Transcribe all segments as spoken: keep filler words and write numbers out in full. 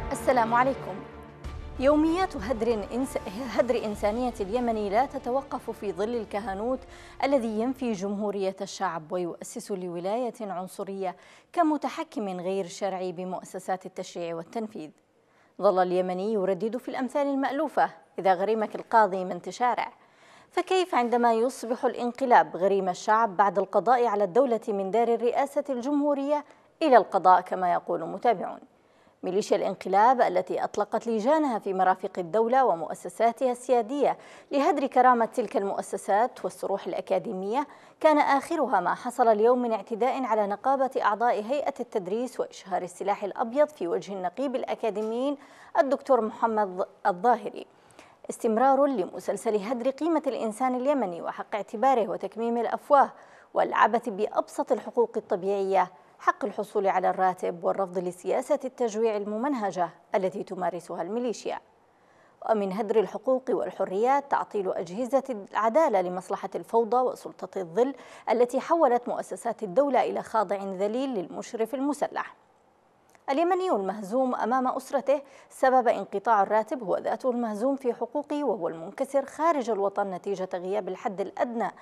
السلام عليكم. يوميات هدر, إنس... هدر إنسانية اليمن لا تتوقف في ظل الكهنوت الذي ينفي جمهورية الشعب ويؤسس لولاية عنصرية كمتحكم غير شرعي بمؤسسات التشريع والتنفيذ. ظل اليمني يردد في الأمثال المألوفة: إذا غريمك القاضي من تشارع. فكيف عندما يصبح الانقلاب غريم الشعب بعد القضاء على الدولة من دار الرئاسة الجمهورية إلى القضاء كما يقول متابعون؟ ميليشيا الانقلاب التي أطلقت لجانها في مرافق الدولة ومؤسساتها السيادية لهدر كرامة تلك المؤسسات والصروح الأكاديمية كان آخرها ما حصل اليوم من اعتداء على نقابة أعضاء هيئة التدريس وإشهار السلاح الأبيض في وجه النقيب الأكاديميين الدكتور محمد الظاهري. استمرار لمسلسل هدر قيمة الإنسان اليمني وحق اعتباره وتكميم الأفواه والعبث بأبسط الحقوق الطبيعية، حق الحصول على الراتب، والرفض لسياسة التجويع الممنهجة التي تمارسها الميليشيا. ومن هدر الحقوق والحريات تعطيل أجهزة العدالة لمصلحة الفوضى وسلطة الظل التي حولت مؤسسات الدولة إلى خاضع ذليل للمشرف المسلح. اليمني المهزوم أمام أسرته سبب انقطاع الراتب هو ذاته المهزوم في حقوقه، وهو المنكسر خارج الوطن نتيجة غياب الحد الأدنى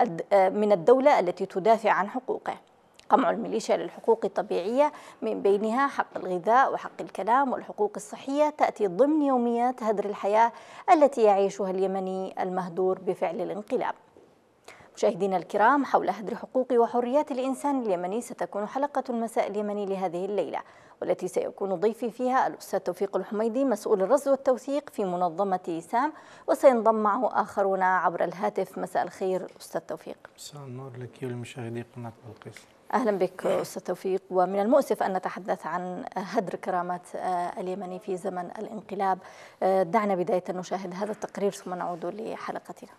من الدولة التي تدافع عن حقوقه. قمع الميليشيا للحقوق الطبيعية من بينها حق الغذاء وحق الكلام والحقوق الصحية تأتي ضمن يوميات هدر الحياة التي يعيشها اليمني المهدور بفعل الانقلاب. مشاهدينا الكرام، حول هدر حقوق وحريات الإنسان اليمني ستكون حلقة المساء اليمني لهذه الليلة، والتي سيكون ضيفي فيها الأستاذ توفيق الحميدي مسؤول الرصد والتوثيق في منظمة سام، وسينضم معه آخرون عبر الهاتف. مساء الخير أستاذ توفيق. مساء النور لك ولمشاهدي قناة بلقيس. أهلا بك أستاذ توفيق. ومن المؤسف أن نتحدث عن هدر كرامات اليمني في زمن الانقلاب. دعنا بداية نشاهد هذا التقرير ثم نعود لحلقتنا.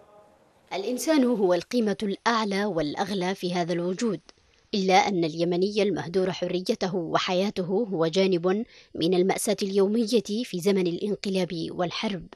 الإنسان هو القيمة الأعلى والأغلى في هذا الوجود، إلا أن اليمني المهدور حريته وحياته هو جانب من المأساة اليومية في زمن الانقلاب والحرب.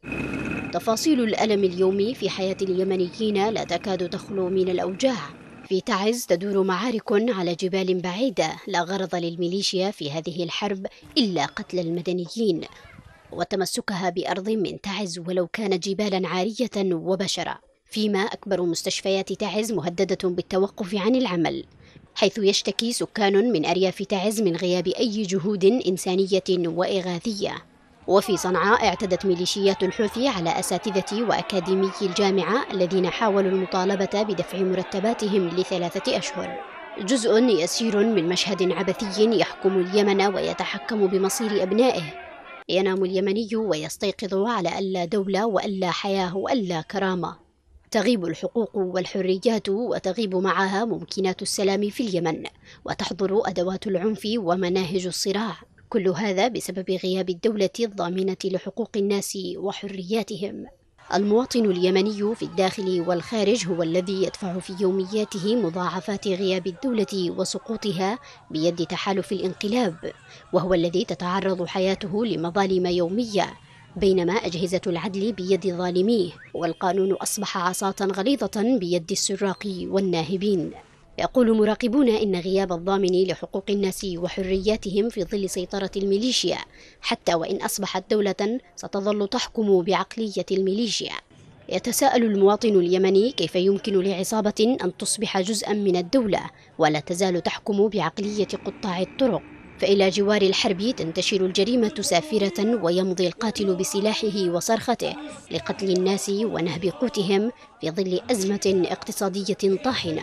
تفاصيل الألم اليومي في حياة اليمنيين لا تكاد تخلو من الأوجاع. في تعز تدور معارك على جبال بعيدة، لا غرض للميليشيا في هذه الحرب إلا قتل المدنيين وتمسكها بأرض من تعز ولو كانت جبالا عارية وبشرة. فيما أكبر مستشفيات تعز مهددة بالتوقف عن العمل، حيث يشتكي سكان من أرياف تعز من غياب أي جهود إنسانية وإغاثية. وفي صنعاء اعتدت ميليشيات الحوثي على أساتذة وأكاديمي الجامعة الذين حاولوا المطالبة بدفع مرتباتهم لثلاثة أشهر. جزء يسير من مشهد عبثي يحكم اليمن ويتحكم بمصير أبنائه. ينام اليمني ويستيقظ على ألا دولة وألا حياة وألا كرامة. تغيب الحقوق والحريات وتغيب معها ممكنات السلام في اليمن، وتحضر أدوات العنف ومناهج الصراع. كل هذا بسبب غياب الدولة الضامنة لحقوق الناس وحرياتهم. المواطن اليمني في الداخل والخارج هو الذي يدفع في يومياته مضاعفات غياب الدولة وسقوطها بيد تحالف الانقلاب، وهو الذي تتعرض حياته لمظالم يومية، بينما أجهزة العدل بيد ظالميه، والقانون أصبح عصاة غليظة بيد السراق والناهبين. يقول مراقبون إن غياب الضامن لحقوق الناس وحرياتهم في ظل سيطرة الميليشيا، حتى وإن أصبحت دولة ستظل تحكم بعقلية الميليشيا. يتساءل المواطن اليمني كيف يمكن لعصابة أن تصبح جزءا من الدولة ولا تزال تحكم بعقلية قطاع الطرق؟ فإلى جوار الحرب تنتشر الجريمة سافرة، ويمضي القاتل بسلاحه وصرخته لقتل الناس ونهب قوتهم في ظل أزمة اقتصادية طاحنة.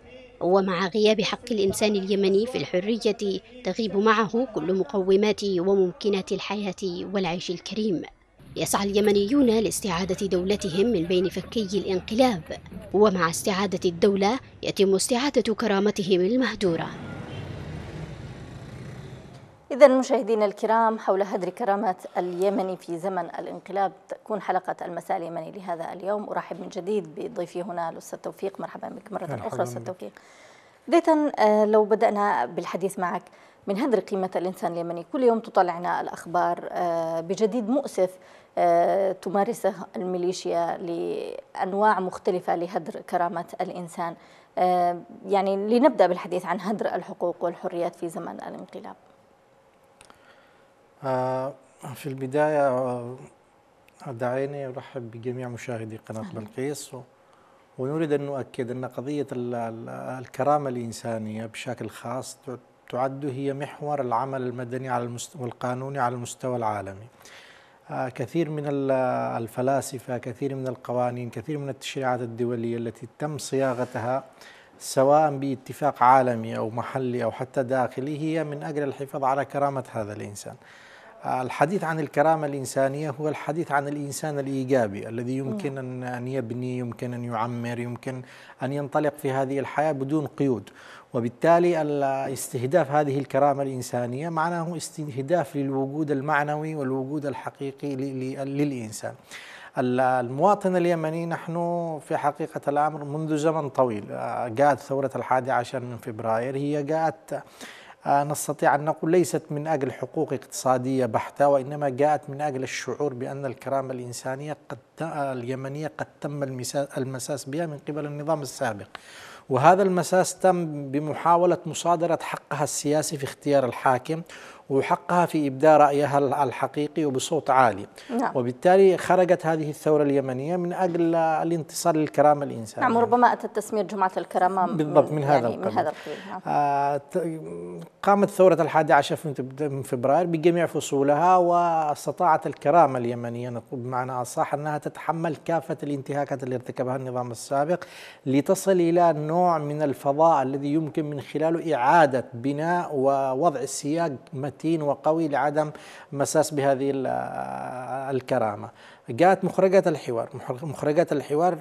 ومع غياب حق الإنسان اليمني في الحرية تغيب معه كل مقومات وممكنات الحياة والعيش الكريم. يسعى اليمنيون لاستعادة دولتهم من بين فكي الانقلاب، ومع استعادة الدولة يتم استعادة كرامتهم المهدورة. إذا مشاهدينا الكرام، حول هدر كرامات اليمني في زمن الانقلاب تكون حلقة المساء اليمني لهذا اليوم. أرحب من جديد بضيفي هنا الأستاذ توفيق. مرحبا بك مرة أخرى أستاذ توفيق. بداية لو بدأنا بالحديث معك من هدر قيمة الإنسان اليمني، كل يوم تطلعنا الأخبار بجديد مؤسف تمارسه الميليشيا لأنواع مختلفة لهدر كرامة الإنسان. يعني لنبدأ بالحديث عن هدر الحقوق والحريات في زمن الانقلاب. آه، في البداية آه، دعيني أرحب بجميع مشاهدي قناة بلقيس، ونريد أن نؤكد أن قضية ال- ال- الكرامة الإنسانية بشكل خاص تعد هي محور العمل المدني على المستوى والقانوني على المستوى العالمي. آه، كثير من ال- الفلاسفة، كثير من القوانين، كثير من التشريعات الدولية التي تم صياغتها سواء باتفاق عالمي أو محلي أو حتى داخلي هي من أجل الحفاظ على كرامة هذا الإنسان. الحديث عن الكرامة الإنسانية هو الحديث عن الإنسان الإيجابي الذي يمكن أن أن يبني، يمكن أن يعمر، يمكن أن ينطلق في هذه الحياة بدون قيود. وبالتالي استهداف هذه الكرامة الإنسانية معناه استهداف للوجود المعنوي والوجود الحقيقي للإنسان. المواطن اليمني، نحن في حقيقة الأمر منذ زمن طويل، جاءت ثورة الحادي عشر من فبراير، هي جاءت نستطيع أن نقول ليست من أجل حقوق اقتصادية بحتة، وإنما جاءت من أجل الشعور بأن الكرامة الإنسانية قد اليمنية قد تم المساس بها من قبل النظام السابق، وهذا المساس تم بمحاولة مصادرة حقها السياسي في اختيار الحاكم وحقها في إبداء رأيها الحقيقي وبصوت عالي. نعم. وبالتالي خرجت هذه الثورة اليمنية من أجل الانتصار للكرامة الإنسانية. نعم، وربما أتت تسمية جمعة الكرامة بالضبط من, من هذا يعني من هذا القبيل. نعم. آه قامت ثورة الحادي عشر من فبراير بجميع فصولها، واستطاعت الكرامة اليمنية نقول بمعنى أصح أنها تتحمل كافة الانتهاكات اللي ارتكبها النظام السابق لتصل إلى نوع من الفضاء الذي يمكن من خلاله إعادة بناء ووضع السياق متين وقوي لعدم مساس بهذه الكرامة. جاءت مخرجات الحوار، مخرجات الحوار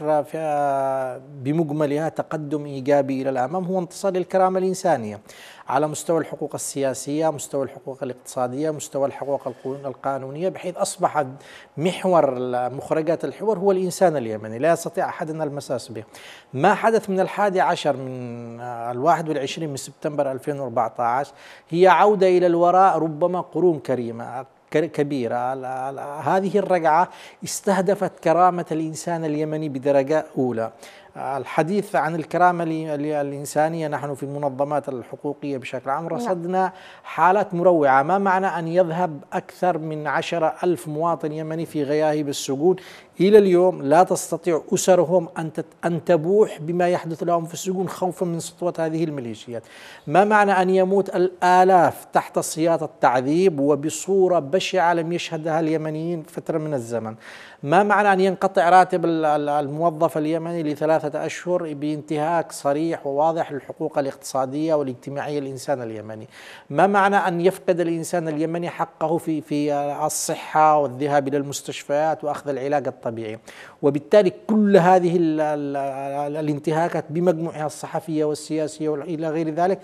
بمجملها تقدم إيجابي إلى الأمام هو انتصار للكرامة الإنسانية على مستوى الحقوق السياسية، مستوى الحقوق الاقتصادية، مستوى الحقوق القانونية، بحيث أصبح محور مخرجات الحوار هو الإنسان اليمني، لا يستطيع أحد أن المساس به. ما حدث من الحادي عشر من الواحد والعشرين من سبتمبر ألفين وأربعة عشر هي عودة إلى الوراء ربما قرون كريمة كبيرة. هذه الرجعة استهدفت كرامة الإنسان اليمني بدرجة أولى. الحديث عن الكرامة الإنسانية، نحن في المنظمات الحقوقية بشكل عام رصدنا حالات مروعة. ما معنى أن يذهب أكثر من عشرة ألف مواطن يمني في غياهب السجون إلى اليوم لا تستطيع أسرهم أن تبوح بما يحدث لهم في السجون خوفا من سطوة هذه الميليشيات. ما معنى أن يموت الآلاف تحت سياط التعذيب وبصورة بشعة لم يشهدها اليمنيين فترة من الزمن. ما معنى أن ينقطع راتب الموظف اليمني لثلاثة أشهر بانتهاك صريح وواضح للحقوق الاقتصادية والاجتماعية للإنسان اليمني. ما معنى أن يفقد الإنسان اليمني حقه في في الصحة والذهاب إلى المستشفيات وأخذ العلاج الطبيعي. وبالتالي كل هذه ال ال الانتهاكات بمجموعها الصحفية والسياسية وإلى غير ذلك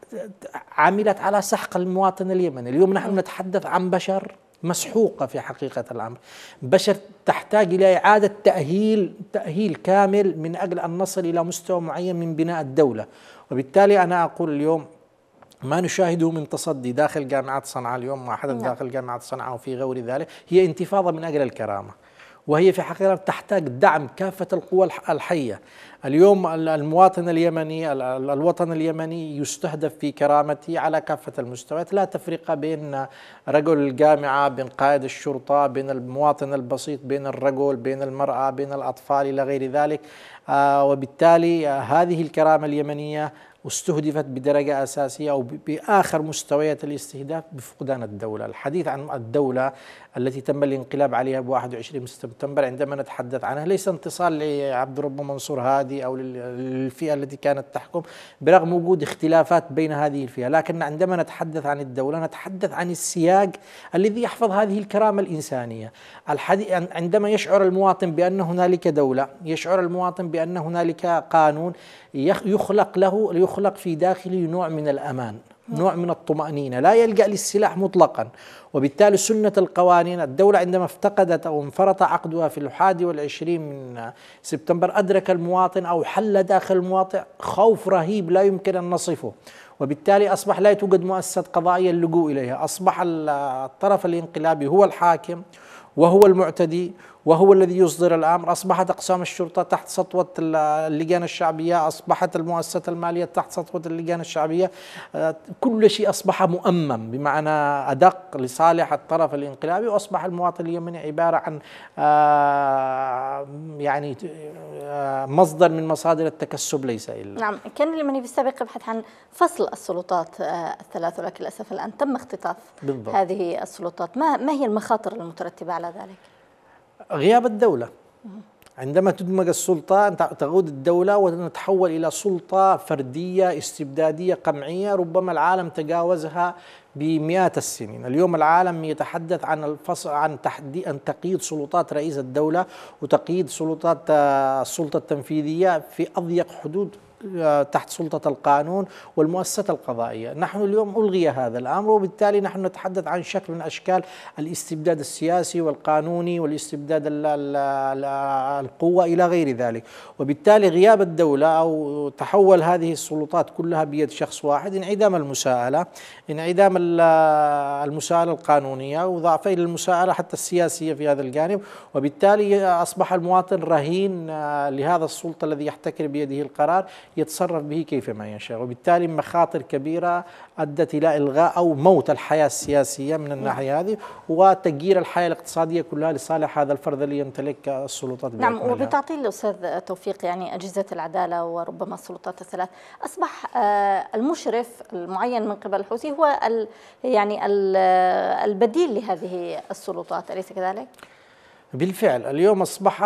عملت على سحق المواطن اليمني. اليوم نحن نتحدث عن بشر مسحوقة في حقيقة الأمر، بشر تحتاج إلى إعادة تأهيل تأهيل كامل من أجل أن نصل إلى مستوى معين من بناء الدولة. وبالتالي أنا أقول اليوم ما نشاهده من تصدي داخل جامعة صنعاء اليوم، ما حدث داخل جامعة صنعاء وفي غير ذلك، هي انتفاضة من أجل الكرامة، وهي في حقيقة تحتاج دعم كافة القوى الحية. اليوم المواطن اليمني، الوطن اليمني يستهدف في كرامته على كافة المستويات، لا تفرقة بين رجل الجامعة، بين قائد الشرطة، بين المواطن البسيط، بين الرجل، بين المرأة، بين الأطفال إلى غير ذلك. آه وبالتالي آه هذه الكرامة اليمنية استهدفت بدرجة أساسية أو بآخر مستويات الاستهداف بفقدان الدولة. الحديث عن الدولة التي تم الانقلاب عليها ب واحد وعشرين سبتمبر عندما نتحدث عنها ليس انتصار لعبد الرب منصور هادي أو للفئة التي كانت تحكم برغم وجود اختلافات بين هذه الفئة، لكن عندما نتحدث عن الدولة نتحدث عن السياق الذي يحفظ هذه الكرامة الإنسانية. عندما يشعر المواطن بأن هنالك دولة، يشعر المواطن بأن هنالك قانون يخلق له يخلق في داخله نوع من الأمان، نوع من الطمأنينة، لا يلجأ للسلاح مطلقا. وبالتالي سنة القوانين، الدولة عندما افتقدت أو انفرط عقدها في الحادي والعشرين من سبتمبر أدرك المواطن أو حل داخل المواطن خوف رهيب لا يمكن أن نصفه، وبالتالي أصبح لا توجد مؤسسة قضائية اللجوء إليها، أصبح الطرف الانقلابي هو الحاكم وهو المعتدي وهو الذي يصدر الأمر. أصبحت أقسام الشرطة تحت سطوة اللجان الشعبية، أصبحت المؤسسات المالية تحت سطوة اللجان الشعبية، كل شيء أصبح مؤمم بمعنى أدق لصالح الطرف الانقلابي، وأصبح المواطن اليمني عبارة عن يعني مصدر من مصادر التكسب ليس إلا. نعم، كان اليمني بالسابق يبحث عن فصل السلطات الثلاث، ولكن للأسف الآن تم اختطاف بالضبط. هذه السلطات. ما ما هي المخاطر المترتبة على ذلك؟ غياب الدولة. عندما تدمج السلطة تغود الدولة ونتحول إلى سلطة فردية استبدادية قمعية، ربما العالم تجاوزها بمئات السنين. اليوم العالم يتحدث عن الفصل عن تحديد عن تقييد سلطات رئيس الدولة وتقييد سلطات السلطة التنفيذية في أضيق حدود تحت سلطة القانون والمؤسسات القضائية. نحن اليوم ألغي هذا الأمر، وبالتالي نحن نتحدث عن شكل من أشكال الاستبداد السياسي والقانوني والاستبداد القوة إلى غير ذلك. وبالتالي غياب الدولة أو تحول هذه السلطات كلها بيد شخص واحد، انعدام المساءلة، انعدام المساءلة القانونية، وضعفي المساءلة حتى السياسية في هذا الجانب، وبالتالي أصبح المواطن رهين لهذا السلطة الذي يحتكر بيده القرار يتصرف به كيفما يشاء. وبالتالي مخاطر كبيرة أدت إلى إلغاء أو موت الحياة السياسية من الناحية هذه، وتغيير الحياة الاقتصادية كلها لصالح هذا الفرد اللي يمتلك السلطات. نعم، وبتعطيل الأستاذ توفيق يعني أجهزة العدالة وربما السلطات الثلاث، أصبح المشرف المعين من قبل الحوثي هو ال يعني ال البديل لهذه السلطات، أليس كذلك؟ بالفعل اليوم أصبح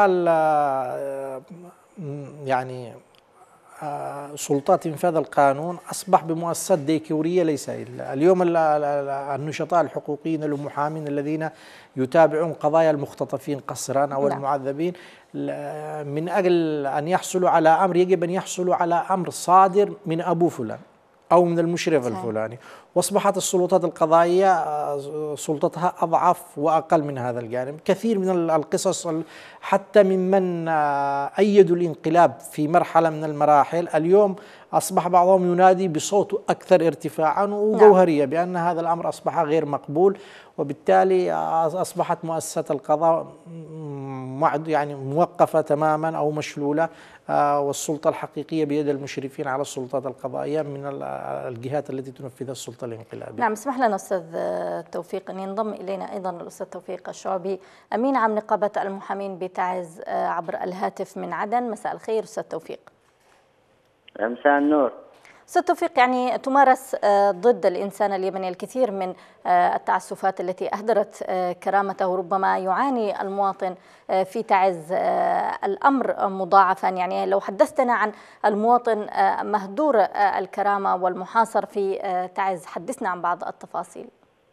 يعني سلطات إنفاذ القانون أصبح بمؤسسات ديكورية ليس إلا. اليوم النشطاء الحقوقيين المحامين الذين يتابعون قضايا المختطفين قسرا أو المعذبين من أجل أن يحصلوا على أمر يجب أن يحصلوا على أمر صادر من أبو فلان أو من المشرف الفلاني، واصبحت السلطات القضائية سلطتها أضعف وأقل من هذا الجانب. كثير من القصص حتى ممن أيدوا الانقلاب في مرحلة من المراحل اليوم أصبح بعضهم ينادي بصوت أكثر ارتفاعا وجوهرية بأن هذا الأمر أصبح غير مقبول، وبالتالي أصبحت مؤسسات القضاء يعني موقفة تماما أو مشلولة، والسلطة الحقيقية بيد المشرفين على السلطات القضائية من الجهات التي تنفذها السلطة الانقلابية. نعم، اسمح لنا أستاذ توفيق أن ينضم إلينا أيضا الأستاذ توفيق الشعبي، أمين عام نقابة المحامين بتعز عبر الهاتف من عدن. مساء الخير أستاذ توفيق. مساء النور. أستاذ توفيق، يعني تمارس ضد الإنسان اليمني الكثير من التعسفات التي أهدرت كرامته، ربما يعاني المواطن في تعز الأمر مضاعفا. يعني لو حدثتنا عن المواطن مهدور الكرامة والمحاصر في تعز، حدثنا عن بعض التفاصيل.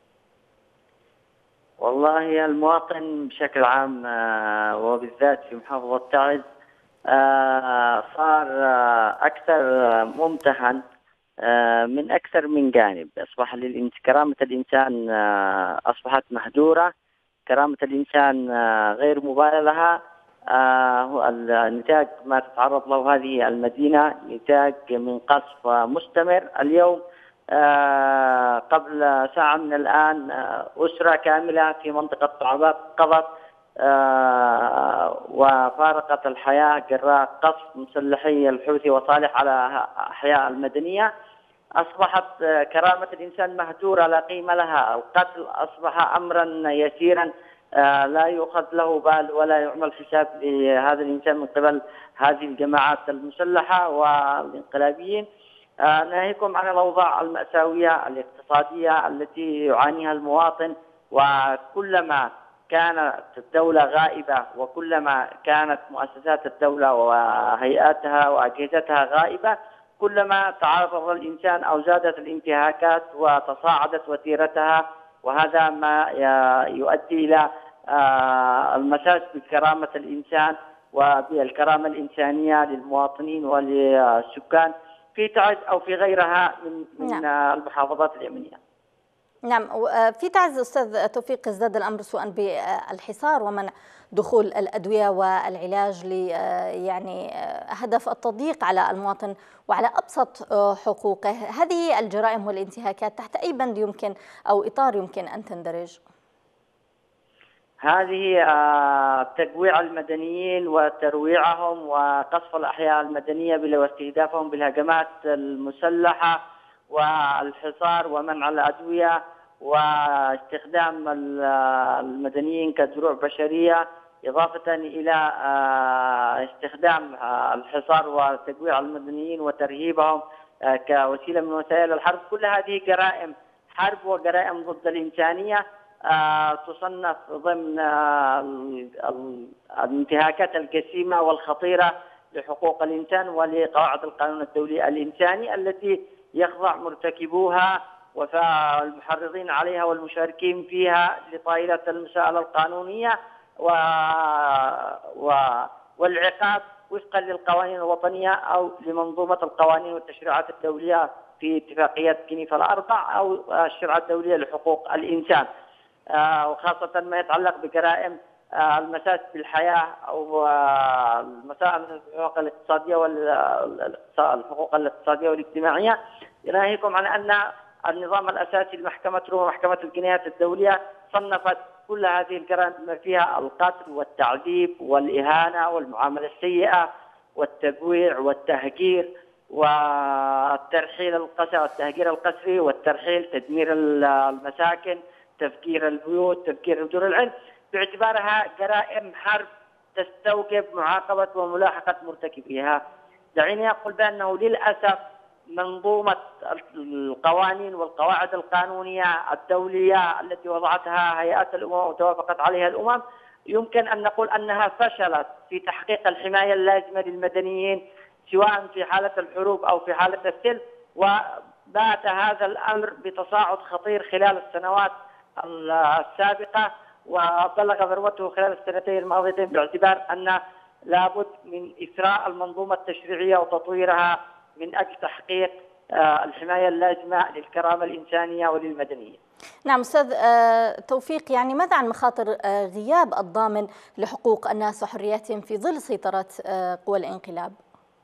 والله المواطن بشكل عام وبالذات في محافظة تعز صار أكثر ممتهن من أكثر من جانب. أصبح كرامة الإنسان أصبحت مهدورة، كرامة الإنسان غير مبالغ لها. النتاج ما تتعرض له هذه المدينة نتاج من قصف مستمر. اليوم قبل ساعة من الآن أسرة كاملة في منطقة صعبات قضت وفارقت الحياة جراء قصف مسلحي الحوثي وصالح على أحياء المدنية. أصبحت كرامة الإنسان مهدورة لا قيمة لها. القتل أصبح أمرا يسيرا لا يؤخذ له بال ولا يعمل حساب لهذا الإنسان من قبل هذه الجماعات المسلحة والانقلابيين. ناهيكم عن الأوضاع المأساوية الاقتصادية التي يعانيها المواطن، وكلما كانت الدولة غائبة وكلما كانت مؤسسات الدولة وهيئاتها وأجهزتها غائبة كلما تعرض الإنسان أو زادت الانتهاكات وتصاعدت وتيرتها، وهذا ما يؤدي إلى المساس بكرامة الإنسان وبالكرامة الإنسانية للمواطنين وللسكان في تعز أو في غيرها من من المحافظات اليمنية. نعم، في تعز أستاذ توفيق ازداد الأمر سوءا بالحصار ومنع دخول الأدوية والعلاج ل يعني هدف التضييق على المواطن وعلى أبسط حقوقه. هذه الجرائم والانتهاكات تحت أي بند يمكن أو إطار يمكن أن تندرج؟ هذه تجويع المدنيين وترويعهم وقصف الأحياء المدنية واستهدافهم بالهجمات المسلحة والحصار ومنع الأدوية واستخدام المدنيين كدروع بشرية، إضافة إلى استخدام الحصار وتجويع المدنيين وترهيبهم كوسيلة من وسائل الحرب. كل هذه جرائم حرب وجرائم ضد الإنسانية تصنف ضمن الانتهاكات الجسيمة والخطيرة لحقوق الإنسان ولقواعد القانون الدولي الإنساني التي يخضع مرتكبوها والمحرضين عليها والمشاركين فيها لطائلة المساءلة القانونية و... و... والعقاب وفقا للقوانين الوطنية أو لمنظومة القوانين والتشريعات الدولية في اتفاقيات جنيف الأربع أو الشرعة الدولية لحقوق الإنسان، وخاصة ما يتعلق بجرائم المساس بالحياة أو المساءلة بالحقوق الاقتصادية والحقوق الاقتصادية والاجتماعية. يناهيكم عن أن النظام الأساسي لمحكمة روما محكمة الجنايات الدولية صنفت كل هذه الجرائم بما فيها القتل والتعذيب والإهانة والمعاملة السيئة والتجويع والتهجير والترحيل القسري والتهجير القسري والترحيل، تدمير المساكن، تفجير البيوت، تفجير دور العلم، باعتبارها جرائم حرب تستوجب معاقبة وملاحقة مرتكبيها. دعيني أقول بأنه للأسف منظومة القوانين والقواعد القانونية الدولية التي وضعتها هيئات الأمم وتوافقت عليها الأمم يمكن أن نقول أنها فشلت في تحقيق الحماية اللازمة للمدنيين سواء في حالة الحروب أو في حالة السلم، وبات هذا الأمر بتصاعد خطير خلال السنوات السابقة وبلغ ذروته خلال السنتين الماضيتين، باعتبار أن لابد من إثراء المنظومة التشريعية وتطويرها من أجل تحقيق الحماية اللازمة للكرامة الإنسانية وللمدنيين. نعم أستاذ توفيق، يعني ماذا عن مخاطر غياب الضامن لحقوق الناس وحرياتهم في ظل سيطرة قوى الانقلاب؟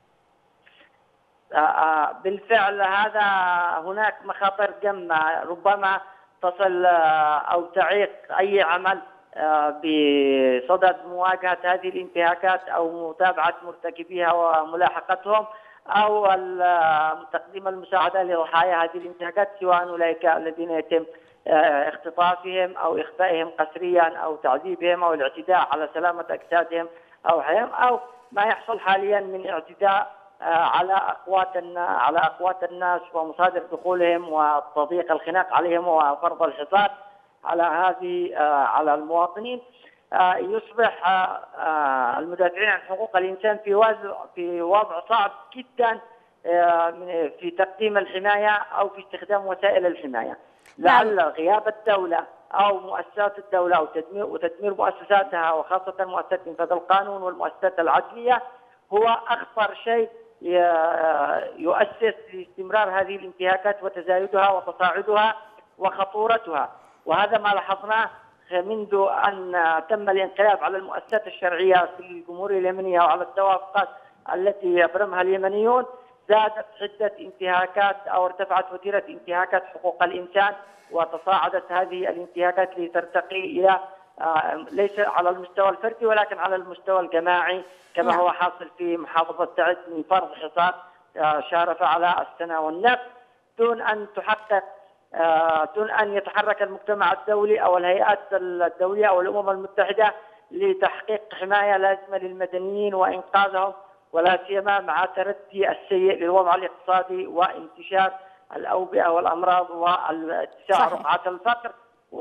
بالفعل هذا هناك مخاطر جمة ربما تصل أو تعيق أي عمل بصدد مواجهة هذه الانتهاكات أو متابعة مرتكبيها وملاحقتهم أو تقديم المساعدة لضحايا هذه الانتهاكات، سواء أولئك الذين يتم اختطافهم أو إخفائهم قسريا أو تعذيبهم أو الاعتداء على سلامة أجسادهم أو حياتهم، أو ما يحصل حاليا من اعتداء على أقوات على أقوات الناس ومصادر دخولهم وتضييق الخناق عليهم وفرض الحصار على هذه على المواطنين. يصبح المدافعين عن حقوق الإنسان في وضع في وضع صعب جدا في تقديم الحماية أو في استخدام وسائل الحماية، لعل غياب الدولة أو مؤسسات الدولة أو تدمير وتدمير مؤسساتها وخاصة مؤسسات إنفاذ القانون والمؤسسات العدلية هو أخطر شيء يؤسس لاستمرار هذه الانتهاكات وتزايدها وتصاعدها وخطورتها. وهذا ما لاحظناه منذ أن تم الانقلاب على المؤسسات الشرعية في الجمهورية اليمنية وعلى التوافقات التي يبرمها اليمنيون. زادت حدة انتهاكات أو ارتفعت وتيرة انتهاكات حقوق الإنسان، وتصاعدت هذه الانتهاكات لترتقي إلى ليس على المستوى الفردي ولكن على المستوى الجماعي، كما هو حاصل في محافظة تعز من فرض حصار شارف على السنة والنفط دون أن تحقق دون أن يتحرك المجتمع الدولي أو الهيئات الدولية أو الأمم المتحدة لتحقيق حماية لازمة للمدنيين وإنقاذهم، ولا سيما مع تردي السيء للوضع الاقتصادي وانتشار الأوبئة والأمراض واتساع رقعة الفقر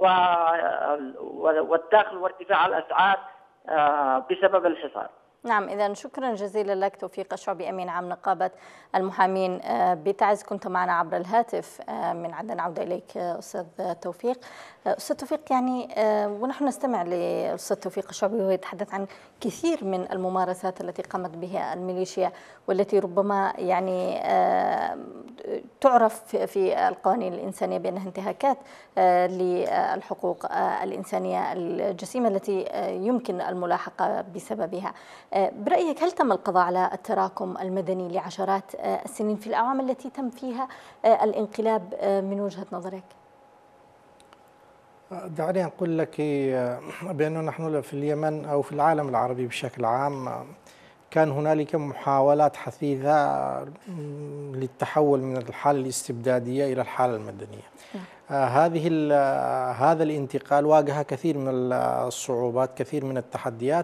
والدخل وارتفاع الأسعار بسبب الحصار. نعم، إذا شكرا جزيلا لك توفيق الشعبي أمين عام نقابة المحامين بتعز، كنت معنا عبر الهاتف من عدن. عودة إليك أستاذ توفيق. أستاذ توفيق، يعني ونحن نستمع لأستاذ توفيق الشعبي وهو يتحدث عن كثير من الممارسات التي قامت بها الميليشيا والتي ربما يعني تعرف في القوانين الإنسانية بأنها انتهاكات للحقوق الإنسانية الجسيمة التي يمكن الملاحقة بسببها. برأيك هل تم القضاء على التراكم المدني لعشرات السنين في الأعوام التي تم فيها الانقلاب من وجهة نظرك؟ دعني أقول لك بأنه نحن في اليمن أو في العالم العربي بشكل عام كان هنالك محاولات حثيثة للتحول من الحالة الاستبدادية إلى الحالة المدنية. آه هذه آه هذا الانتقال واجه كثير من الصعوبات، كثير من التحديات،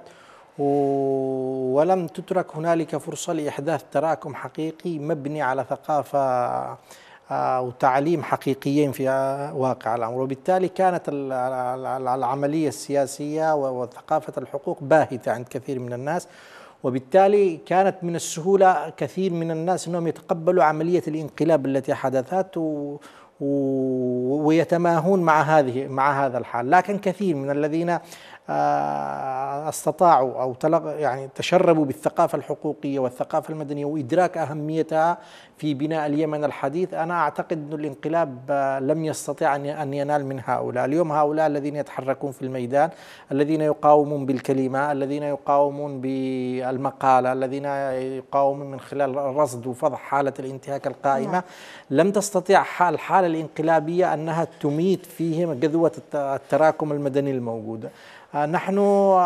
ولم تترك هنالك فرصة لإحداث تراكم حقيقي مبني على ثقافة آه وتعليم حقيقيين في واقع الأمر. وبالتالي كانت العملية السياسية وثقافة الحقوق باهتة عند كثير من الناس، وبالتالي كانت من السهولة كثير من الناس أنهم يتقبلوا عملية الانقلاب التي حدثت و ويتماهون مع هذه مع هذا الحال. لكن كثير من الذين استطاعوا أو يعني تشربوا بالثقافة الحقوقية والثقافة المدنية وإدراك أهميتها في بناء اليمن الحديث، أنا أعتقد أن الانقلاب لم يستطيع أن ينال من هؤلاء. اليوم هؤلاء الذين يتحركون في الميدان، الذين يقاومون بالكلمة، الذين يقاومون بالمقالة، الذين يقاومون من خلال رصد وفضح حالة الانتهاك القائمة، لم تستطيع الحالة الانقلابية أنها تميت فيهم جذوة التراكم المدني الموجودة. نحن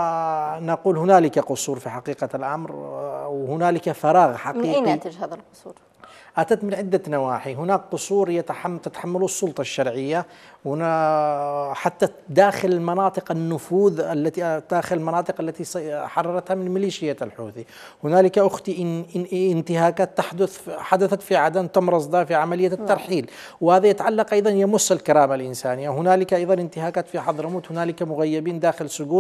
نقول هنالك قصور في حقيقة الأمر، وهنالك فراغ حقيقي. من أين ينتج هذا القصور؟ أتت من عدة نواحي. هناك قصور يتحمل تتحمله السلطة الشرعية، هنا حتى داخل المناطق النفوذ التي داخل المناطق التي حررتها من ميليشيات الحوثي. هنالك أختي إن إن انتهاكات تحدث حدثت في عدن تم رصدها في عملية الترحيل، وهذا يتعلق أيضا يمس الكرامة الإنسانية. هنالك أيضا انتهاكات في حضرموت، هنالك مغيبين داخل سجون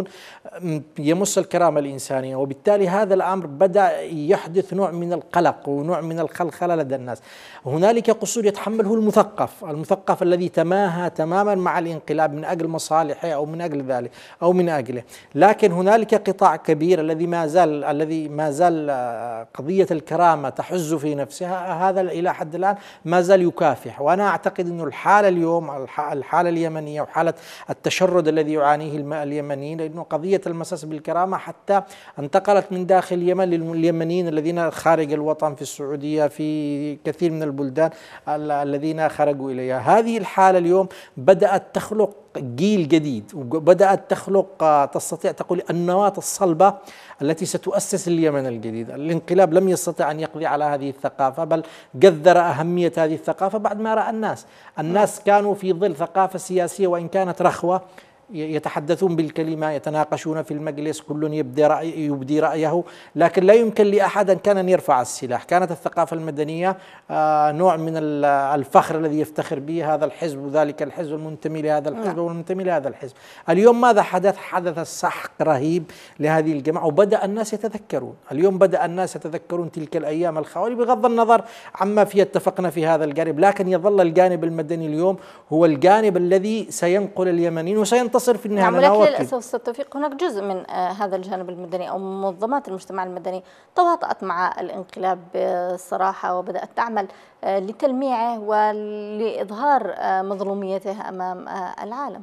يمس الكرامة الإنسانية. وبالتالي هذا الأمر بدأ يحدث نوع من القلق ونوع من الخلخلة لدى الناس. هنالك قصور يتحمله المثقف، المثقف الذي تماهى تماما مع الانقلاب من أجل مصالحه أو من أجل ذلك أو من أجله. لكن هنالك قطاع كبير الذي ما زال الذي ما زال قضية الكرامة تحز في نفسها، هذا إلى حد الآن ما زال يكافح. وأنا أعتقد أن الحالة اليوم الحالة اليمنية وحالة التشرد الذي يعانيه اليمنيين، لأنه قضية المساس بالكرامة حتى انتقلت من داخل اليمن لليمنيين الذين خارج الوطن في السعودية، في كثير من البلدان الذين خرجوا إليها. هذه الحالة اليوم بدأت تخلق جيل جديد، وبدأت تخلق تستطيع تقول النواة الصلبة التي ستؤسس اليمن الجديد. الانقلاب لم يستطع أن يقضي على هذه الثقافة، بل جذر أهمية هذه الثقافة بعد ما رأى الناس الناس كانوا في ظل ثقافة سياسية وإن كانت رخوة، يتحدثون بالكلمة، يتناقشون في المجلس، كل يبدي رأي يبدي رأيه، لكن لا يمكن لأحد كان أن يرفع السلاح. كانت الثقافة المدنية آه نوع من الفخر الذي يفتخر به هذا الحزب وذلك الحزب، المنتمي لهذا الحزب والمنتمي لهذا الحزب. اليوم ماذا حدث؟ حدث سحق رهيب لهذه الجماعة، وبدأ الناس يتذكرون. اليوم بدأ الناس يتذكرون تلك الأيام الخوالي، بغض النظر عما في اتفقنا في هذا الجانب، لكن يظل الجانب المدني اليوم هو الجانب الذي سينقل اليمنيين وسينتصر في النهاية. نعم، ولكن للأسف أستاذ توفيق هناك جزء من آه هذا الجانب المدني أو منظمات المجتمع المدني تواطأت مع الانقلاب بصراحة، وبدأت تعمل آه لتلميعه ولإظهار آه مظلوميته أمام آه العالم.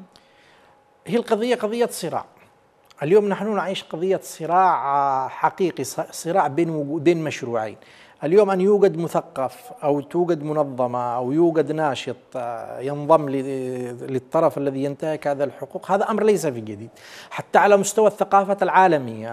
هي القضية قضية صراع. اليوم نحن نعيش قضية صراع حقيقي، صراع بين بين مشروعين. اليوم أن يوجد مثقف أو توجد منظمة أو يوجد ناشط ينضم للطرف الذي ينتهك هذا الحقوق، هذا أمر ليس في جديد. حتى على مستوى الثقافة العالمية،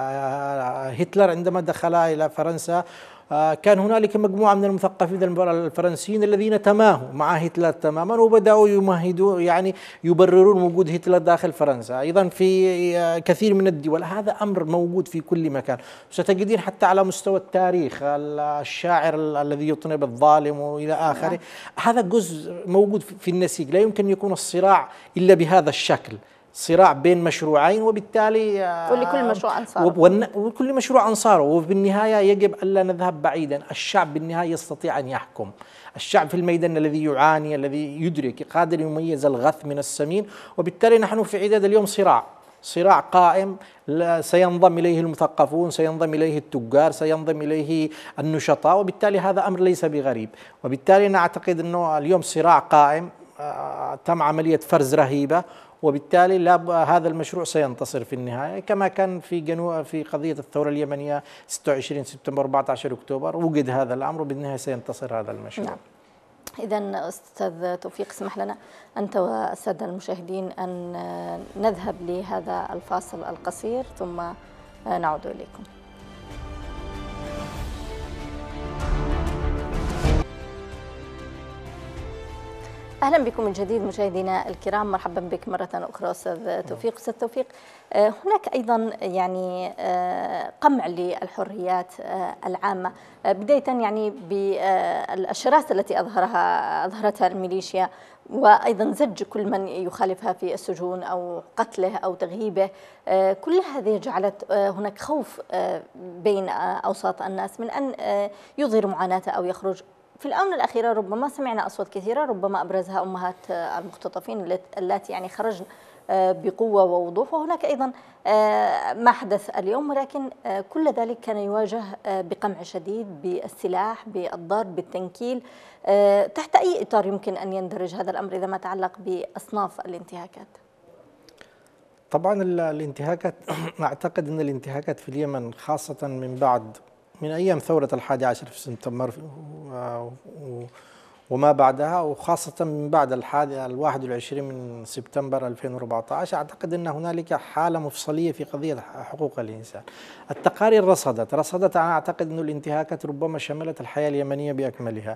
هتلر عندما دخل إلى فرنسا كان هنالك مجموعة من المثقفين الفرنسيين الذين تماهوا مع هتلر تماما، وبدأوا يمهدوا يعني يبررون وجود هتلر داخل فرنسا. أيضا في كثير من الدول هذا أمر موجود في كل مكان. ستجدين حتى على مستوى التاريخ الشاعر الذي يطنب الظالم وإلى آخره، هذا جزء موجود في النسيج. لا يمكن يكون الصراع إلا بهذا الشكل، صراع بين مشروعين، وبالتالي ولكل مشروع أنصاره وكل مشروع أنصاره. وبالنهاية يجب ألا نذهب بعيدا، الشعب بالنهاية يستطيع أن يحكم. الشعب في الميدان الذي يعاني، الذي يدرك، قادر يميز الغث من السمين. وبالتالي نحن في عداد اليوم صراع صراع قائم، سينضم إليه المثقفون، سينضم إليه التجار، سينضم إليه النشطاء، وبالتالي هذا أمر ليس بغريب. وبالتالي نعتقد أنه اليوم صراع قائم، تم عملية فرز رهيبة، وبالتالي لا هذا المشروع سينتصر في النهاية، كما كان في جنوب في قضية الثورة اليمنية ستة وعشرين سبتمبر أربعة عشر أكتوبر، وجد هذا الأمر وبالنهاية سينتصر هذا المشروع. نعم. إذا أستاذ توفيق، اسمح لنا أنت والسادة المشاهدين أن نذهب لهذا الفاصل القصير ثم نعود إليكم. أهلا بكم من جديد مشاهدينا الكرام، مرحبا بك مرة أخرى أستاذ توفيق. أستاذ توفيق، هناك أيضا يعني قمع للحريات العامة، بداية يعني بالشراسة التي أظهرها أظهرتها الميليشيا، وأيضا زج كل من يخالفها في السجون أو قتله أو تغييبه. كل هذه جعلت هناك خوف بين أوساط الناس من أن يظهر معاناته أو يخرج. في الآونة الأخيرة ربما سمعنا أصوات كثيرة، ربما أبرزها أمهات المختطفين التي يعني خرجن بقوة ووضوح، وهناك أيضا ما حدث اليوم، ولكن كل ذلك كان يواجه بقمع شديد، بالسلاح، بالضرب، بالتنكيل. تحت أي إطار يمكن أن يندرج هذا الأمر إذا ما تعلق بأصناف الانتهاكات؟ طبعا الانتهاكات أعتقد أن الانتهاكات في اليمن خاصة من بعد من أيام ثورة الحادي عشر في سبتمبر وما بعدها، وخاصة من بعد الحادي الواحد والعشرين من سبتمبر ألفين وأربعة عشر، أعتقد أن هنالك حالة مفصلية في قضية حقوق الإنسان. التقارير رصدت رصدت أنا أعتقد أن الانتهاكات ربما شملت الحياة اليمنية بأكملها،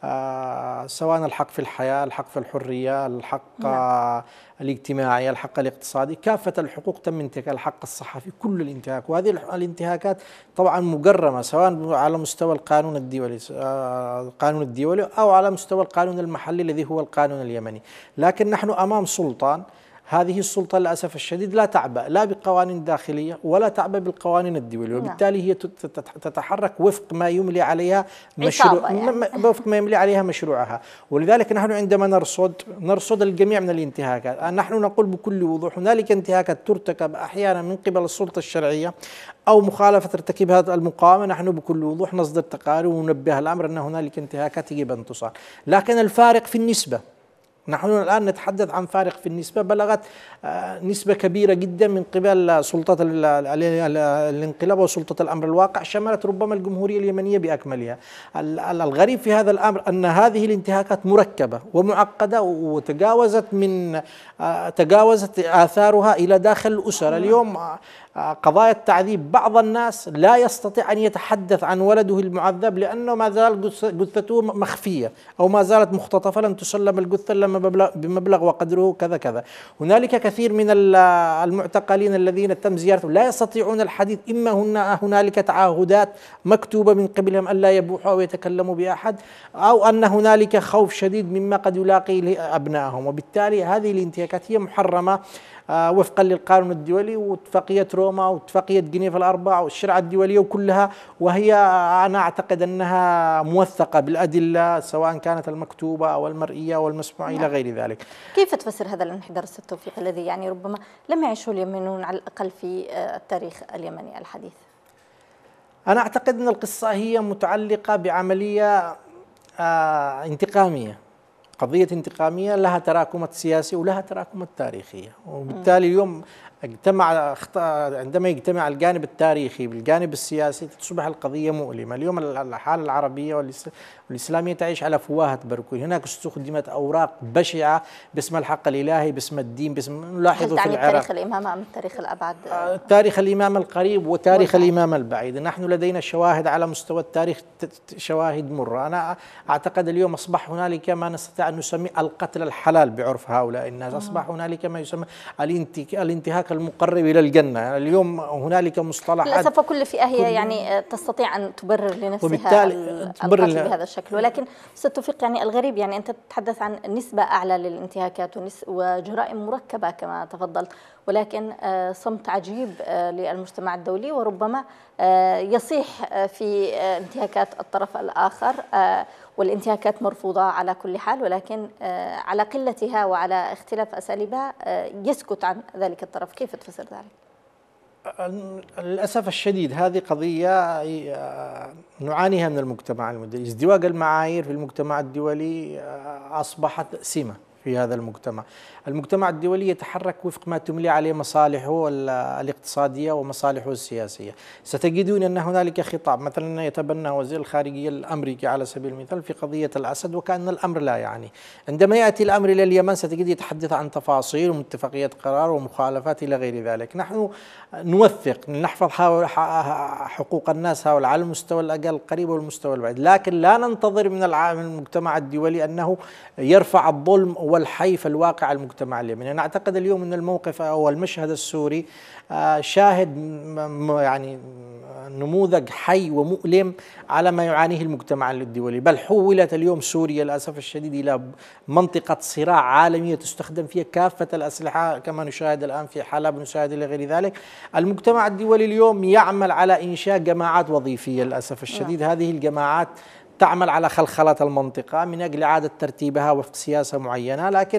آه سواء الحق في الحياة، الحق في الحرية، الحق نعم. الاجتماعي، الحق الاقتصادي، كافة الحقوق تم انتهاك، الحق الصحفي، كل الانتهاك. وهذه الانتهاكات طبعا مجرمة سواء على مستوى القانون الدولي القانون الدولي أو على مستوى القانون المحلي الذي هو القانون اليمني. لكن نحن أمام سلطان، هذه السلطة للأسف الشديد لا تعبأ لا بقوانين داخلية ولا تعبأ بالقوانين الدولية، وبالتالي هي تتحرك وفق ما يملي عليها مشروع يعني. وفق ما يملي عليها مشروعها. ولذلك نحن عندما نرصد نرصد الجميع من الانتهاكات، نحن نقول بكل وضوح هنالك انتهاكات ترتكب أحيانا من قبل السلطة الشرعية أو مخالفة ارتكبها المقاومة، نحن بكل وضوح نصدر تقارير وننبه الأمر أن هنالك انتهاكات يجب أن تصان. لكن الفارق في النسبة، نحن الآن نتحدث عن فارق في النسبة، بلغت نسبة كبيرة جدا من قبل سلطة الانقلاب وسلطة الأمر الواقع، شملت ربما الجمهورية اليمنية بأكملها. الغريب في هذا الأمر أن هذه الانتهاكات مركبة ومعقدة وتجاوزت من تجاوزت آثارها إلى داخل الأسر. اليوم قضايا التعذيب، بعض الناس لا يستطيع أن يتحدث عن ولده المعذب لأنه ما زال جثته مخفية أو ما زالت مختطفة، لن تسلم الجثة لما بمبلغ وقدره كذا كذا. هنالك كثير من المعتقلين الذين تم زيارتهم لا يستطيعون الحديث، إما هنالك تعهدات مكتوبة من قبلهم ألا يبوحوا أو يتكلموا بأحد، أو أن هنالك خوف شديد مما قد يلاقي أبنائهم. وبالتالي هذه الانتهاكات هي محرمة وفقا للقانون الدولي واتفاقية روما واتفاقية جنيف الأربع والشريعة الدولية وكلها، وهي أنا أعتقد أنها موثقة بالأدلة سواء كانت المكتوبة أو المرئية أو المسموعة إلى غير ذلك. كيف تفسر هذا الانحدار أستاذ توفيق الذي يعني ربما لم يعيشه اليمنيون على الأقل في التاريخ اليمني الحديث؟ أنا أعتقد أن القصة هي متعلقة بعملية انتقامية، قضية انتقامية لها تراكمات سياسية ولها تراكمات تاريخية. وبالتالي اليوم اجتمع عندما يجتمع الجانب التاريخي بالجانب السياسي تصبح القضية مؤلمة. اليوم الحالة العربية والإسلامية تعيش على فواهة بركوي، هناك استخدمت أوراق بشعة باسم الحق الإلهي، باسم الدين، باسم نلاحظه في العراق. تاريخ الإمامة أم التاريخ الأبعد؟ تاريخ الإمامة القريب وتاريخ الإمامة البعيد. نحن لدينا شواهد على مستوى التاريخ، شواهد مرة. أنا أعتقد اليوم أصبح هنالك ما نستطيع أن نسميه القتل الحلال بعرف هؤلاء الناس، أصبح هنالك ما يسمى الانتهاك المقرب إلى الجنة. اليوم هنالك مصطلحات للأسف كل فئة هي يعني تستطيع أن تبرر لنفسها القتل بهذا الشكل. ولكن أستاذ توفيق يعني الغريب يعني أنت تتحدث عن نسبة أعلى للانتهاكات وجرائم مركبة كما تفضلت، ولكن صمت عجيب للمجتمع الدولي، وربما يصيح في انتهاكات الطرف الآخر، والانتهاكات مرفوضة على كل حال، ولكن على قلتها وعلى اختلاف أساليبها يسكت عن ذلك الطرف. كيف تفسر ذلك؟ للأسف الشديد هذه قضية نعانيها من المجتمع الدولي. ازدواج المعايير في المجتمع الدولي أصبحت سمة في هذا المجتمع. المجتمع الدولي يتحرك وفق ما تملي عليه مصالحه الاقتصادية ومصالحه السياسية. ستجدون أن هنالك خطاب مثلا يتبنى وزير الخارجية الأمريكي على سبيل المثال في قضية الأسد وكأن الأمر لا يعني. عندما يأتي الأمر إلى اليمن ستجد يتحدث عن تفاصيل واتفاقية قرار ومخالفات إلى غير ذلك. نحن نوثق نحفظ حقوق الناس هؤلاء على المستوى الأقل القريب والمستوى البعيد، لكن لا ننتظر من المجتمع الدولي أنه يرفع الظلم والحيف الواقع على المجتمع اليمني. أنا أعتقد اليوم أن الموقف أو المشهد السوري شاهد يعني نموذج حي ومؤلم على ما يعانيه المجتمع الدولي، بل حولت اليوم سوريا للأسف الشديد إلى منطقة صراع عالمية تستخدم فيها كافة الأسلحة كما نشاهد الآن في حلب ونشاهد إلى غير ذلك. المجتمع الدولي اليوم يعمل على إنشاء جماعات وظيفية للأسف الشديد، هذه الجماعات تعمل على خلخلة المنطقة من أجل إعادة ترتيبها وفق سياسة معينة، لكن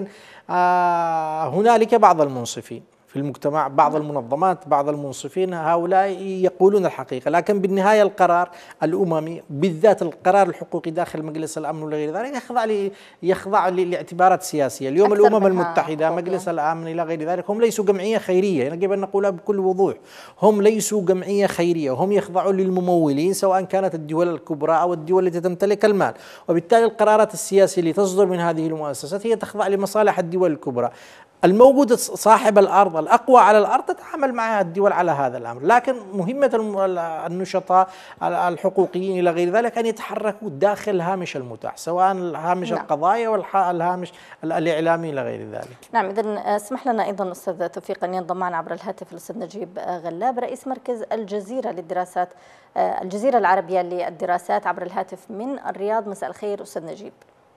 آه هنالك بعض المنصفين في المجتمع، بعض المنظمات، بعض المنصفين، هؤلاء يقولون الحقيقة، لكن بالنهاية القرار الأممي بالذات القرار الحقوقي داخل مجلس الأمن وغير ذلك يخضع لي يخضع لاعتبارات سياسية. اليوم الأمم المتحدة، مجلس الأمن إلى غير ذلك هم ليسوا جمعية خيرية، يجب أن نقولها بكل وضوح، هم ليسوا جمعية خيرية، هم يخضعون للممولين سواء كانت الدول الكبرى أو الدول التي تمتلك المال، وبالتالي القرارات السياسية اللي تصدر من هذه المؤسسات هي تخضع لمصالح الدول الكبرى. الموجود صاحب الأرض الأقوى على الأرض تتعامل مع الدول على هذا الأمر، لكن مهمة النشطاء الحقوقيين إلى غير ذلك أن يتحركوا داخل هامش المتاح، سواء هامش نعم. القضايا والهامش الإعلامي إلى غير ذلك. نعم، إذن اسمح لنا أيضا أستاذ توفيق أن ينضم معنا عبر الهاتف الأستاذ نجيب غلاب رئيس مركز الجزيرة للدراسات الجزيرة العربية للدراسات عبر الهاتف من الرياض. مساء الخير أستاذ نجيب.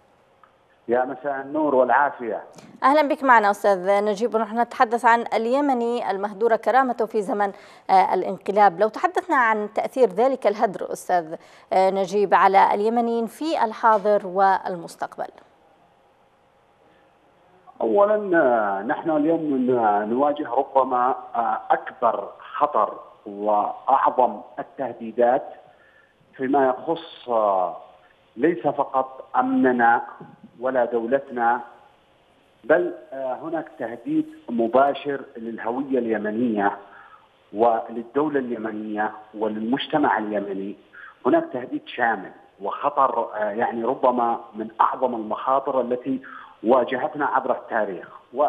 يا مساء النور والعافية. أهلا بك معنا أستاذ نجيب، ونحن نتحدث عن اليمني المهدور كرامته في زمن الانقلاب. لو تحدثنا عن تأثير ذلك الهدر أستاذ نجيب على اليمنيين في الحاضر والمستقبل. أولا نحن اليوم نواجه ربما أكبر خطر وأعظم التهديدات فيما يخص ليس فقط أمننا ولا دولتنا، بل هناك تهديد مباشر للهوية اليمنية وللدولة اليمنية وللمجتمع اليمني. هناك تهديد شامل وخطر يعني ربما من أعظم المخاطر التي واجهتنا عبر التاريخ،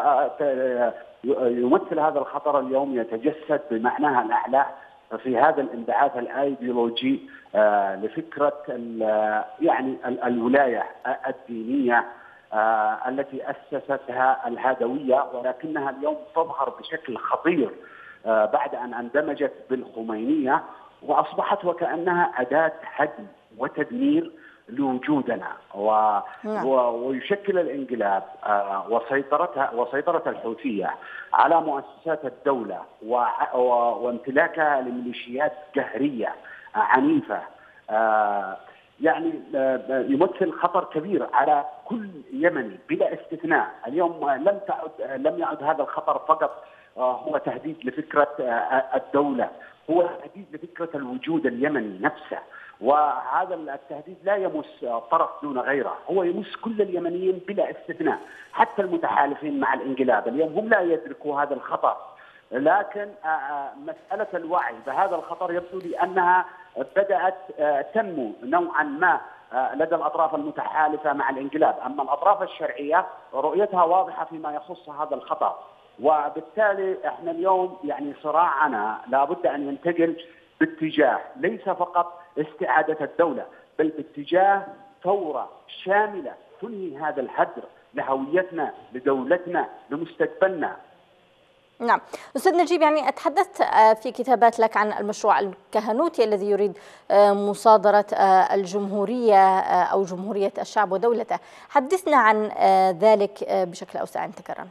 ويمثل هذا الخطر اليوم يتجسد بمعناها الأعلى في هذا الانبعاث الايديولوجي لفكره يعني الولايه الدينيه التي اسستها الهادويه، ولكنها اليوم تظهر بشكل خطير بعد ان اندمجت بالخمينيه واصبحت وكانها اداه هدم وتدمير لوجودنا. و... ويشكل الانقلاب وسيطرتها وسيطره الحوثيه على مؤسسات الدوله و... و... وامتلاكها لميليشيات قهريه عنيفه يعني يمثل خطر كبير على كل يمني بلا استثناء. اليوم لم تعد لم يعد هذا الخطر فقط هو تهديد لفكره الدوله، هو تهديد لفكره الوجود اليمني نفسه، وهذا التهديد لا يمس طرف دون غيره، هو يمس كل اليمنيين بلا استثناء، حتى المتحالفين مع الانقلاب اليوم هم لا يدركوا هذا الخطر، لكن مسألة الوعي بهذا الخطر يبدو لي أنها بدأت تنمو نوعا ما لدى الأطراف المتحالفة مع الانقلاب، أما الأطراف الشرعية رؤيتها واضحة فيما يخص هذا الخطر، وبالتالي احنا اليوم يعني صراعنا لابد أن ينتقل باتجاه ليس فقط استعادة الدولة، بل باتجاه ثورة شاملة تنهي هذا الهدر لهويتنا، لدولتنا، لمستقبلنا. نعم أستاذ نجيب، يعني تحدثت في كتابات لك عن المشروع الكهنوتي الذي يريد مصادرة الجمهورية أو جمهورية الشعب ودولته، حدثنا عن ذلك بشكل أوسع إن تكرمت.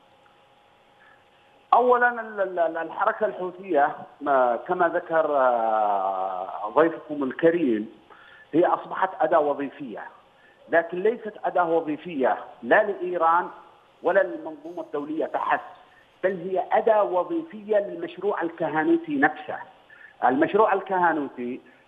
أولا الحركة الحوثية كما ذكر ضيفكم الكريم هي أصبحت أداة وظيفية، لكن ليست أداة وظيفية لا لإيران ولا للمنظومة الدولية فحسب، بل هي أداة وظيفية للمشروع الكهنوتي نفسه. المشروع الكهنوتي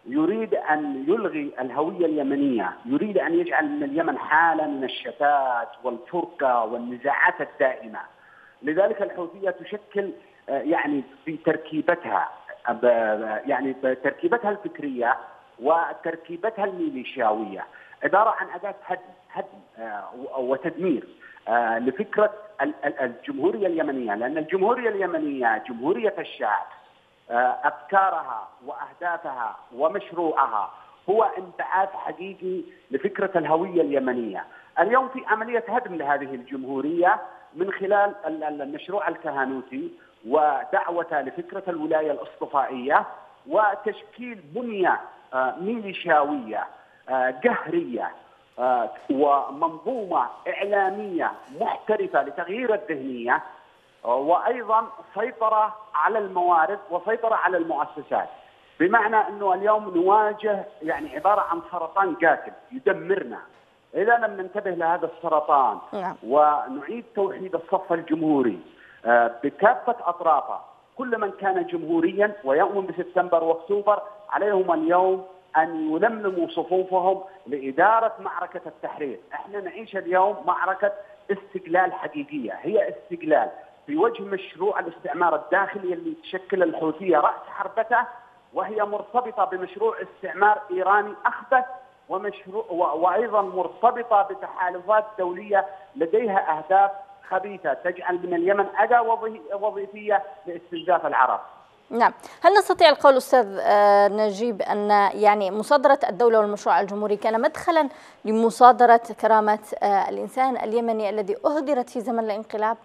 يريد أن يلغي الهوية اليمنية، يريد أن يجعل من اليمن حالة من الشتات والفرقة والنزاعات الدائمة. لذلك الحوثية تشكل يعني في تركيبتها يعني تركيبتها الفكرية وتركيبتها الميليشياوية عبارة عن أداة هدم هدم وتدمير لفكرة الجمهورية اليمنية، لأن الجمهورية اليمنية جمهورية الشعب أفكارها وأهدافها ومشروعها هو انبعاث حقيقي لفكرة الهوية اليمنية. اليوم في عملية هدم لهذه الجمهورية من خلال المشروع الكهنوتي ودعوته لفكرة الولاية الاصطفائية وتشكيل بنية ميليشياوية قهرية ومنظومة إعلامية محترفة لتغيير الذهنية، وأيضا سيطرة على الموارد وسيطرة على المؤسسات، بمعنى أنه اليوم نواجه يعني عبارة عن سرطان قاتل يدمرنا. إذا لم ننتبه لهذا السرطان ونعيد توحيد الصف الجمهوري بكافة أطرافه، كل من كان جمهوريا ويؤمن بسبتمبر واكتوبر عليهم اليوم أن يلملموا صفوفهم لإدارة معركة التحرير. احنا نعيش اليوم معركة استقلال حقيقية، هي استقلال في وجه مشروع الاستعمار الداخلي اللي تشكل الحوثية رأس حربته، وهي مرتبطة بمشروع استعمار إيراني أخبث ومشروع وأيضا مرتبطة بتحالفات دولية لديها أهداف خبيثة تجعل من اليمن أداة وظيفية لاستنزاف العرب. نعم، هل نستطيع القول أستاذ نجيب أن يعني مصادرة الدولة والمشروع الجمهوري كان مدخلا لمصادرة كرامة الإنسان اليمني الذي أهدرت في زمن الانقلاب؟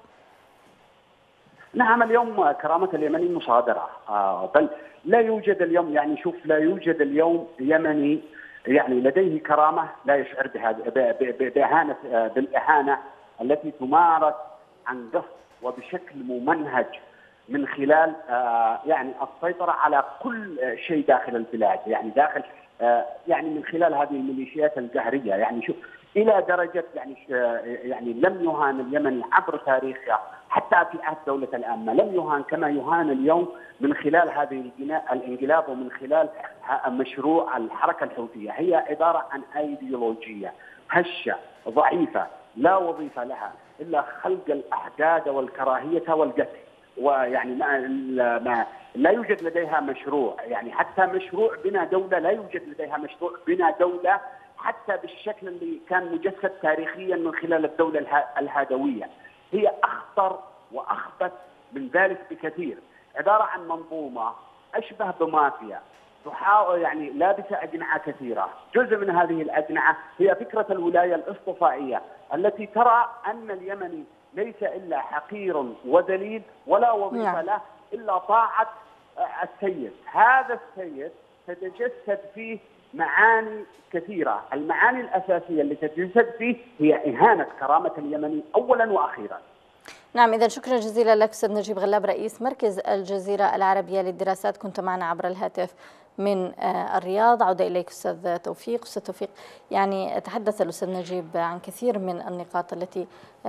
نعم، اليوم كرامة اليمني مصادرة، بل لا يوجد اليوم يعني شوف لا يوجد اليوم يمني يعني لديه كرامة لا يشعر بهذا بإهانة بالإهانة التي تمارس عن قصد وبشكل ممنهج من خلال يعني السيطرة على كل شيء داخل البلاد، يعني داخل يعني من خلال هذه الميليشيات القهرية. يعني شوف إلى درجة يعني يعني لم يهان اليمني عبر تاريخه حتى في عهد دولة الأمة، لم يهان كما يهان اليوم من خلال هذه الانقلاب ومن خلال مشروع الحركة الحوثية. هي عبارة عن أيديولوجية هشة ضعيفة لا وظيفة لها إلا خلق الأحداث والكراهية والقتل، ويعني ما, ما لا يوجد لديها مشروع، يعني حتى مشروع بناء دولة لا يوجد لديها مشروع بناء دولة حتى بالشكل اللي كان مجسد تاريخيا من خلال الدولة الهادوية. هي أخطر وأخبث من ذلك بكثير، عبارة عن منظومة أشبه بمافيا تحاول يعني لابسة أجنحة كثيرة. جزء من هذه الأجنحة هي فكرة الولاية الاصطفائية التي ترى أن اليمني ليس إلا حقير وذليل ولا وظيفة له إلا طاعة السيد. هذا السيد تتجسد فيه معاني كثيرة، المعاني الأساسية اللي تتجسد فيه هي إهانة كرامة اليمني أولا وأخيرا. نعم، إذا شكرا جزيلا لك أستاذ نجيب غلاب رئيس مركز الجزيرة العربية للدراسات، كنت معنا عبر الهاتف من الرياض. عودة إليك أستاذ توفيق. أستاذ توفيق، يعني تحدث الأستاذ نجيب عن كثير من النقاط التي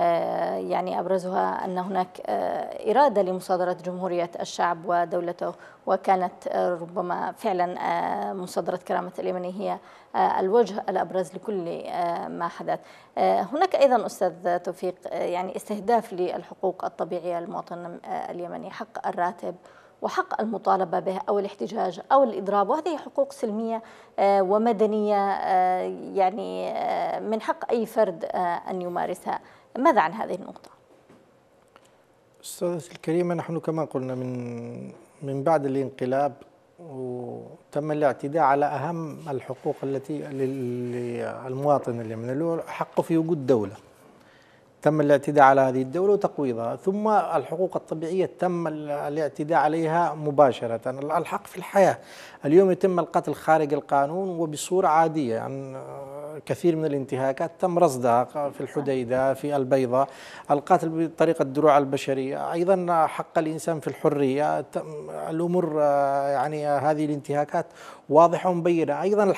يعني أبرزها أن هناك إرادة لمصادرة جمهورية الشعب ودولته، وكانت ربما فعلا مصادرة كرامة اليمني هي الوجه الأبرز لكل ما حدث. هناك أيضا أستاذ توفيق يعني استهداف للحقوق الطبيعية للمواطن اليمني، حق الراتب وحق المطالبة به أو الاحتجاج أو الإضراب، وهذه حقوق سلمية ومدنية يعني من حق أي فرد أن يمارسها. ماذا عن هذه النقطة؟ أستاذتي الكريمة، نحن كما قلنا من من بعد الانقلاب وتم الاعتداء على أهم الحقوق التي للمواطن اليمني، له حقه في وجود دولة. تم الاعتداء على هذه الدولة وتقويضها، ثم الحقوق الطبيعية تم الاعتداء عليها مباشرة. الحق في الحياة اليوم يتم القتل خارج القانون وبصورة عادية، يعني كثير من الانتهاكات تم رصدها في الحديدة في البيضاء، القتل بطريقة الدروع البشرية، أيضا حق الإنسان في الحرية، الأمور يعني هذه الانتهاكات واضحة ومبينة. أيضا الحق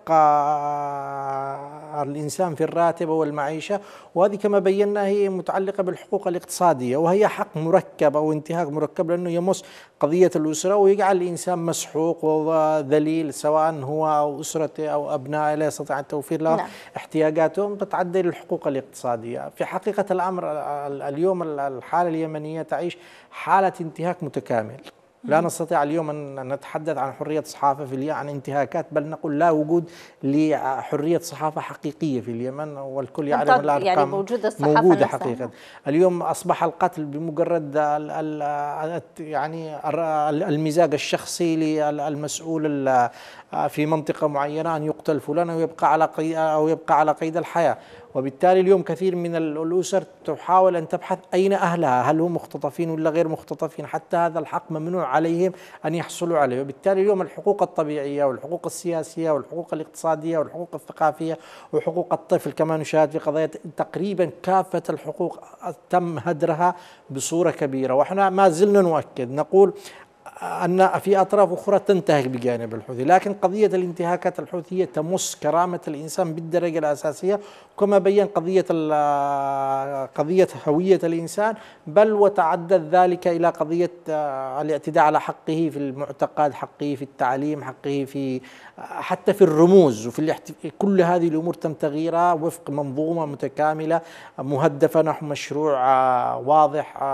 الإنسان في الراتب والمعيشة، وهذه كما بينا هي متعلقة بالحقوق الاقتصادية، وهي حق مركب أو انتهاك مركب لأنه يمس قضية الأسرة ويجعل الإنسان مسحوق وذليل، سواء هو أو أسرته أو أبنائه لا يستطيع التوفير له نعم. احتياجاتهم تتعدى للحقوق الاقتصادية. في حقيقة الأمر اليوم الحالة اليمنية تعيش حالة انتهاك متكامل. لا نستطيع اليوم أن نتحدث عن حرية صحافة في اليمن، عن انتهاكات، بل نقول لا وجود لحرية صحافة حقيقية في اليمن، والكل يعرف الأرقام يعني موجودة, موجودة حقيقة. اليوم أصبح القتل بمجرد ال ال يعني المزاج الشخصي للمسؤول في منطقة معينة أن يقتل فلان أو يبقى على قيد أو يبقى على قيد الحياة. وبالتالي اليوم كثير من الأسر تحاول أن تبحث أين أهلها، هل هم مختطفين ولا غير مختطفين، حتى هذا الحق ممنوع عليهم أن يحصلوا عليه. وبالتالي اليوم الحقوق الطبيعية والحقوق السياسية والحقوق الاقتصادية والحقوق الثقافية وحقوق الطفل كما نشاهد في قضايا تقريبا كافة الحقوق تم هدرها بصورة كبيرة. وإحنا ما زلنا نؤكد نقول أن في أطراف أخرى تنتهك بجانب الحوثي، لكن قضية الانتهاكات الحوثية تمس كرامة الإنسان بالدرجة الأساسية، كما بين قضية قضية هوية الإنسان، بل وتعدد ذلك إلى قضية الاعتداء على حقه في المعتقد، حقه في التعليم، حقه في حتى في الرموز وفي الاحتف... كل هذه الأمور تم تغييرها وفق منظومة متكاملة مهدفة نحو مشروع واضح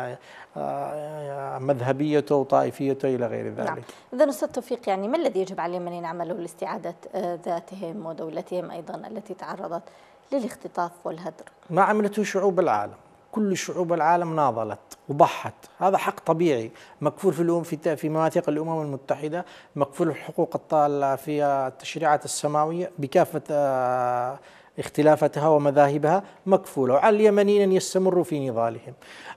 مذهبيته وطائفيته إلى غير ذلك. نعم. إذن أستاذ توفيق، يعني ما الذي يجب على اليمنيين عمله لاستعادة ذاتهم ودولتهم أيضا التي تعرضت للاختطاف والهدر؟ ما عملته شعوب العالم، كل شعوب العالم ناضلت وضحت، هذا حق طبيعي مكفول في الأم في في مواثيق الأمم المتحدة، مكفول الحقوق في التشريعات السماوية بكافة اختلافاتها ومذاهبها مكفولة، وعلى اليمنيين أن يستمروا في نضالهم.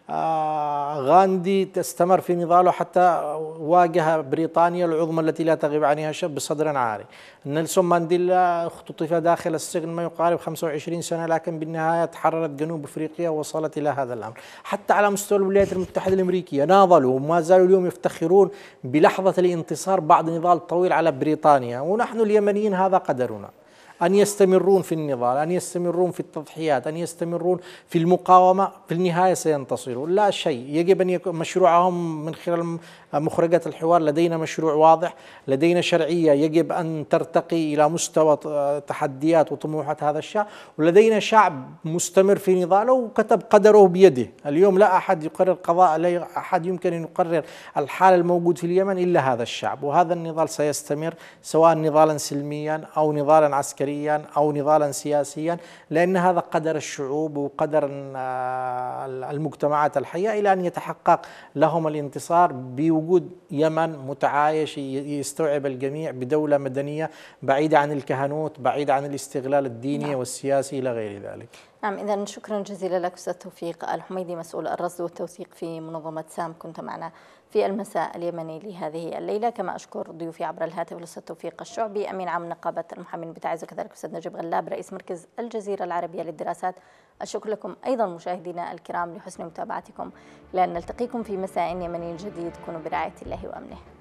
آه غاندي استمر في نضاله حتى واجه بريطانيا العظمى التي لا تغيب عنها شب بصدر عاري. نيلسون مانديلا اختطف داخل السجن ما يقارب خمسة وعشرين سنة، لكن بالنهاية تحررت جنوب أفريقيا ووصلت إلى هذا الأمر. حتى على مستوى الولايات المتحدة الأمريكية ناضلوا وما زالوا اليوم يفتخرون بلحظة الانتصار بعد نضال طويل على بريطانيا، ونحن اليمنيين هذا قدرنا، أن يستمرون في النضال، أن يستمرون في التضحيات، أن يستمرون في المقاومة، في النهاية سينتصرون. لا شيء، يجب أن يكون مشروعهم من خلال مخرجات الحوار. لدينا مشروع واضح، لدينا شرعية يجب أن ترتقي إلى مستوى تحديات وطموحات هذا الشعب، ولدينا شعب مستمر في نضاله وكتب قدره بيده. اليوم لا أحد يقرر قضاء، لا أحد يمكن أن يقرر الحال الموجود في اليمن إلا هذا الشعب، وهذا النضال سيستمر سواء نضالا سلميا أو نضالا عسكريا أو نضالا سياسيا، لأن هذا قدر الشعوب وقدر المجتمعات الحية إلى أن يتحقق لهم الانتصار بوجود يمن متعايش يستوعب الجميع بدولة مدنية بعيدة عن الكهنوت، بعيدة عن الاستغلال الديني نعم. والسياسي إلى غير ذلك. نعم، إذا شكرا جزيلا لك أستاذ توفيق الحميدي، مسؤول الرصد والتوثيق في منظمة سام، كنت معنا في المساء اليمني لهذه الليلة. كما أشكر ضيوفي عبر الهاتف الأستاذ توفيق الشعبي أمين عام نقابة المحامين بتعز، وكذلك الأستاذ نجيب غلاب رئيس مركز الجزيرة العربية للدراسات. الشكر لكم أيضا مشاهدينا الكرام لحسن متابعتكم، لأن نلتقيكم في مساء يمني جديد. كونوا برعاية الله وأمنه.